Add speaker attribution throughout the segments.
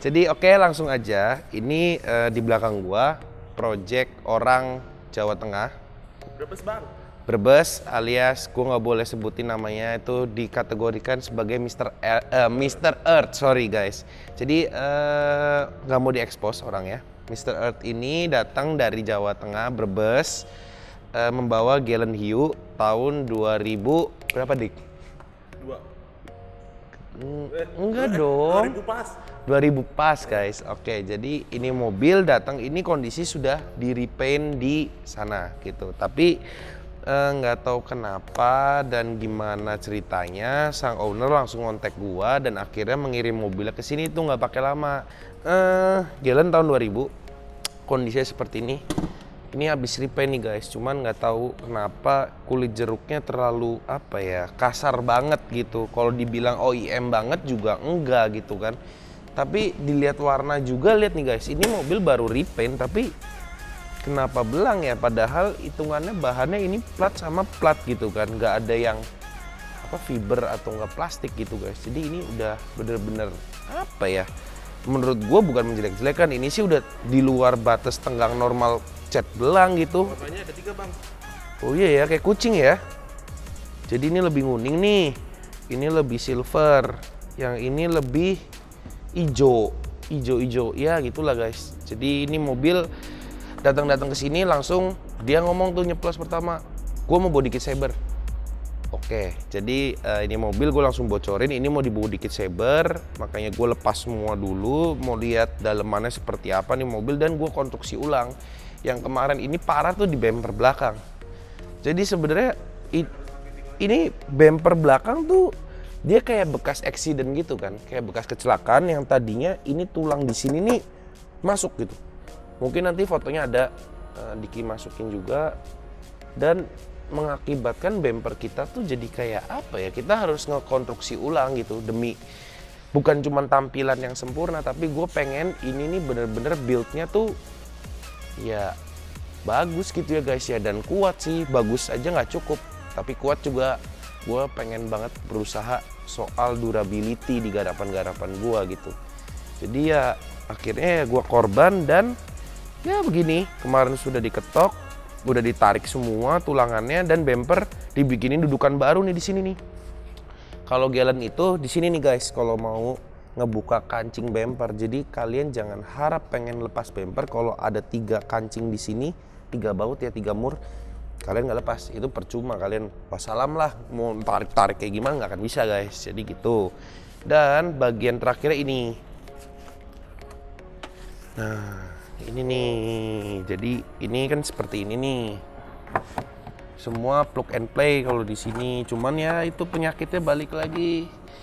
Speaker 1: Jadi oke, langsung aja. Ini di belakang gua project orang Jawa Tengah.
Speaker 2: Brebes bang.
Speaker 1: Brebes alias gua nggak boleh sebutin namanya, itu dikategorikan sebagai Mr. Earth, sorry guys. Jadi nggak mau diekspos orangnya. Mr. Earth ini datang dari Jawa Tengah, Brebes, membawa Gallen Hiu tahun 2000 berapa dik?
Speaker 2: 2.
Speaker 1: Enggak dong.
Speaker 2: 2000 pas.
Speaker 1: 2000 pas guys. Oke, jadi ini mobil datang, ini kondisi sudah di repaint di sana gitu. Tapi nggak tahu kenapa dan gimana ceritanya, sang owner langsung kontak gua dan akhirnya mengirim mobilnya ke sini tuh nggak pakai lama. Gallen tahun 2000, kondisinya seperti ini. Ini habis repaint nih guys, cuman nggak tahu kenapa kulit jeruknya terlalu apa ya, kasar banget gitu. Kalau dibilang OEM banget juga enggak gitu kan. Tapi dilihat warna juga, lihat nih guys, ini mobil baru repaint tapi kenapa belang ya? Padahal hitungannya bahannya ini plat sama plat gitu kan, nggak ada yang apa fiber atau nggak plastik gitu guys. Jadi ini udah bener-bener apa ya? Menurut gue bukan menjelek-jelekan, ini sih udah di luar batas tenggang normal cat belang gitu.
Speaker 2: Warnanya ada 3 bang.
Speaker 1: Oh iya ya, kayak kucing ya. Jadi ini lebih kuning nih, ini lebih silver, yang ini lebih hijau ya gitulah guys. Jadi ini mobil datang ke sini langsung dia ngomong tuh nyeplos pertama, gue mau body kit saber. Oke, jadi ini mobil gue langsung bocorin, ini mau dibawa dikit saber, makanya gue lepas semua dulu, mau lihat dalemannya seperti apa nih mobil dan gue konstruksi ulang. Yang kemarin ini parah tuh di bumper belakang. Jadi sebenarnya ini bumper belakang tuh dia kayak bekas accident gitu kan, kayak bekas kecelakaan yang tadinya ini tulang di sini nih masuk gitu. Mungkin nanti fotonya ada Diki masukin juga, dan mengakibatkan bumper kita tuh jadi kayak apa ya, kita harus ngekonstruksi ulang gitu demi bukan cuma tampilan yang sempurna, tapi gue pengen ini nih bener-bener build-nya tuh ya bagus gitu ya guys ya, dan kuat sih. Bagus aja nggak cukup, tapi kuat juga. Gue pengen banget berusaha soal durability di garapan-garapan gue gitu. Jadi ya akhirnya ya gue korban dan ya begini. Kemarin sudah diketok, udah ditarik semua tulangannya dan bumper dibikinin dudukan baru nih di sini nih. Kalau Gallen itu di sini nih guys, kalau mau ngebuka kancing bumper. Jadi kalian jangan harap pengen lepas bumper kalau ada 3 kancing di sini, 3 baut ya, 3 mur, kalian nggak lepas, itu percuma. Kalian wassalam lah, mau tarik kayak gimana nggak akan bisa guys. Jadi gitu. Dan bagian terakhirnya ini. Nah ini nih, jadi ini kan seperti ini nih. Semua plug and play kalau di sini. Cuman ya itu penyakitnya balik lagi.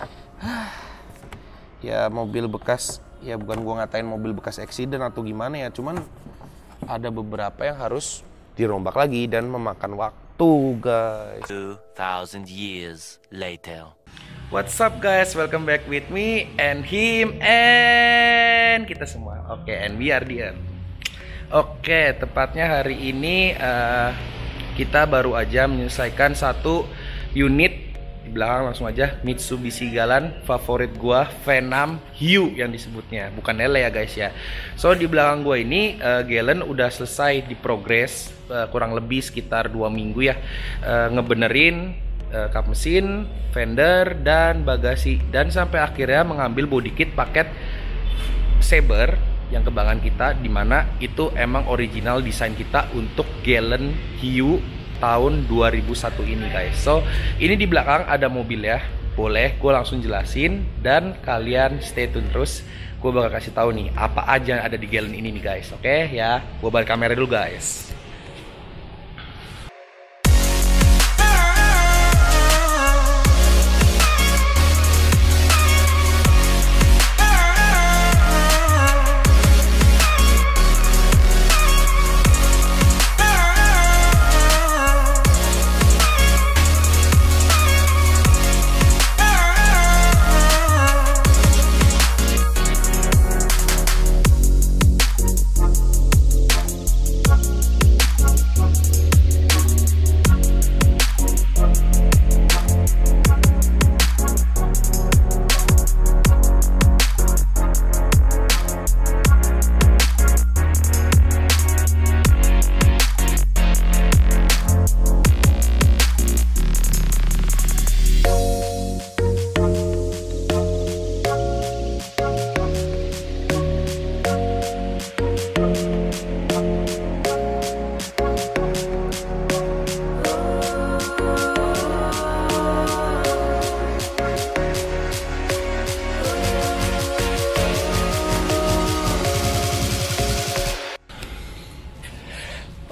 Speaker 1: Ya mobil bekas, ya bukan gua ngatain mobil bekas accident atau gimana ya, cuman ada beberapa yang harus dirombak lagi dan memakan waktu guys.
Speaker 3: 2000 years later.
Speaker 1: What's up guys, welcome back with me and him and kita semua. Oke, and we are the Earth. Oke, tepatnya hari ini kita baru aja menyelesaikan satu unit. Di belakang langsung aja Mitsubishi Galant favorit gua, V6 Hiu yang disebutnya, bukan Lele ya guys ya. So di belakang gua ini Gallant udah selesai di progres, kurang lebih sekitar 2 minggu ya, ngebenerin kap mesin, fender dan bagasi, dan sampai akhirnya mengambil body kit paket Saber yang kebanggaan kita, dimana itu emang original desain kita untuk Gallant Hiu tahun 2001 ini guys. So ini di belakang ada mobil ya, boleh gue langsung jelasin dan kalian stay tune terus. Gue bakal kasih tahu nih apa aja yang ada di Gallant ini nih guys. Oke ya, gue balik kamera dulu guys.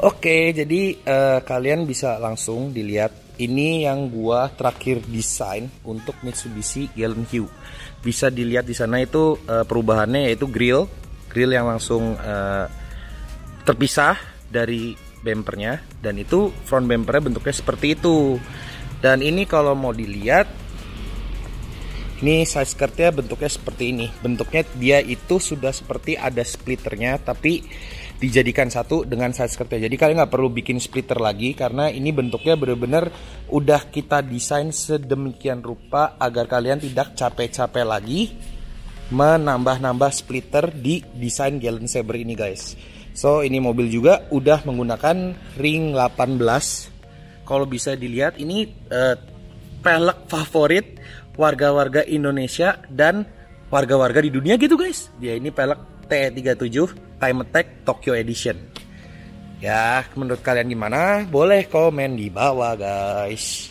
Speaker 4: Oke, jadi kalian bisa langsung dilihat ini yang gua terakhir desain untuk Mitsubishi Galen Hue. Bisa dilihat di sana itu perubahannya, yaitu grill yang langsung terpisah dari bumpernya, dan itu front bumpernya bentuknya seperti itu. Dan ini kalau mau dilihat, ini side skirtnya bentuknya seperti ini. Bentuknya dia itu sudah seperti ada splitternya, tapi dijadikan satu dengan side skirtnya. Jadi kalian nggak perlu bikin splitter lagi, karena ini bentuknya bener-bener udah kita desain sedemikian rupa agar kalian tidak capek-capek lagi menambah-nambah splitter di desain Galen Saber ini guys. So ini mobil juga udah menggunakan ring 18. Kalau bisa dilihat ini pelek favorit warga-warga Indonesia dan warga-warga di dunia gitu guys. Dia ini pelek T37 Time Attack Tokyo Edition. Ya, menurut kalian gimana? Boleh komen di bawah guys.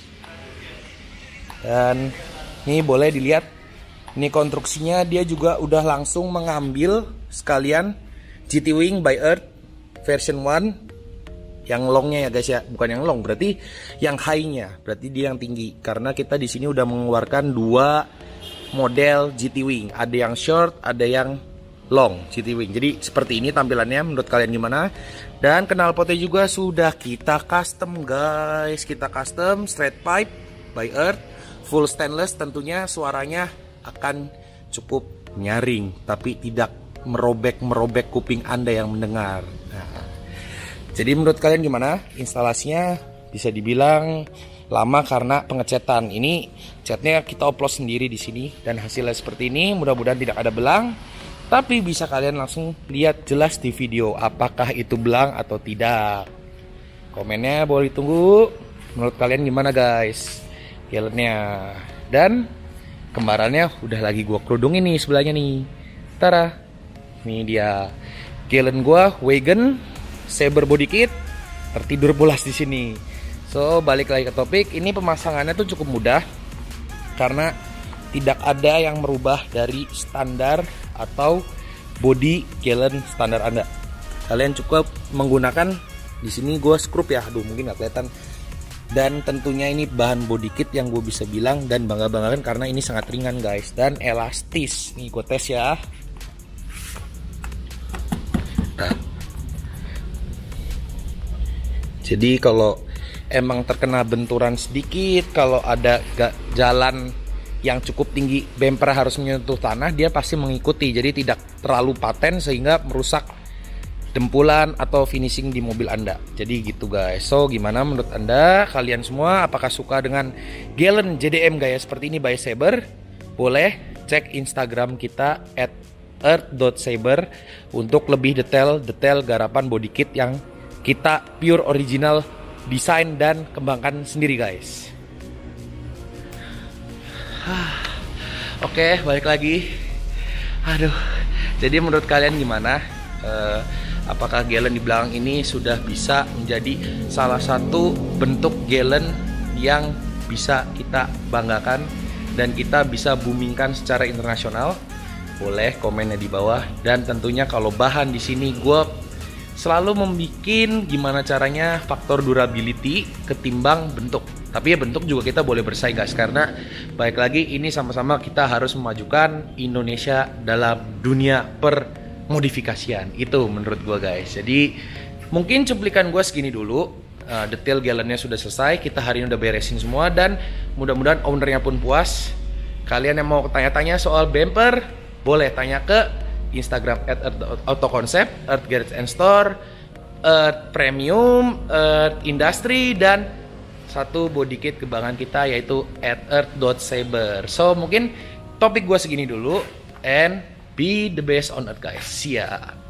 Speaker 4: Dan ini boleh dilihat, ini konstruksinya dia juga udah langsung mengambil sekalian GT Wing by Earth version 1 yang longnya ya guys ya, bukan yang long, berarti yang high-nya, berarti dia yang tinggi. Karena kita di sini udah mengeluarkan dua model GT Wing, ada yang short, ada yang long GT Wing. Jadi seperti ini tampilannya, menurut kalian gimana? Dan knalpotnya juga sudah kita custom guys. Kita custom straight pipe by Earth, full stainless, tentunya suaranya akan cukup nyaring tapi tidak merobek kuping Anda yang mendengar. Nah, jadi menurut kalian gimana? Instalasinya bisa dibilang lama karena pengecatan. Ini catnya kita oplos sendiri di sini dan hasilnya seperti ini. Mudah-mudahan tidak ada belang. Tapi bisa kalian langsung lihat jelas di video apakah itu belang atau tidak. Komennya boleh ditunggu. Menurut kalian gimana guys Galennya? Dan kembarannya udah lagi gua kerudungin nih sebelahnya nih. Tara. Ini dia Galen gua, wagon, Saber body kit, tertidur pulas di sini. So balik lagi ke topik. Ini pemasangannya tuh cukup mudah karena tidak ada yang merubah dari standar atau body Galen standar Anda. Kalian cukup menggunakan di sini gue skrup ya, aduh mungkin nggak kelihatan. Dan tentunya ini bahan body kit yang gue bisa bilang dan bangga-banggakan karena ini sangat ringan guys dan elastis. Nih gue tes ya. Nah. Jadi kalau emang terkena benturan sedikit, kalau ada jalan yang cukup tinggi, bumper harus menyentuh tanah, dia pasti mengikuti. Jadi tidak terlalu paten sehingga merusak dempulan atau finishing di mobil Anda. Jadi gitu guys. So gimana menurut Anda? Kalian semua apakah suka dengan Galen JDM gaya seperti ini by Saber? Boleh cek Instagram kita @earth.saber untuk lebih detail garapan body kit yang kita pure original desain dan kembangkan sendiri guys. Oke, balik lagi. Aduh, jadi menurut kalian gimana? Apakah Galen di belakang ini sudah bisa menjadi salah satu bentuk Galen yang bisa kita banggakan dan kita bisa boomingkan secara internasional? Boleh komennya di bawah. Dan tentunya kalau bahan di sini gue selalu membuat gimana caranya faktor durability ketimbang bentuk. Tapi ya bentuk juga kita boleh bersaing guys, karena baik lagi ini sama-sama kita harus memajukan Indonesia dalam dunia permodifikasian. Itu menurut gue guys. Jadi mungkin cuplikan gue segini dulu. Detail Galennya sudah selesai, kita hari ini udah beresin semua dan mudah-mudahan ownernya pun puas. Kalian yang mau tanya-tanya soal bumper boleh tanya ke Instagram @autoconcept, Earth Garage and Store, Earth Premium, Earth Industry, dan satu body kit kebanggaan kita yaitu @earth.saber. So mungkin topik gue segini dulu, and be the best on Earth guys. See ya.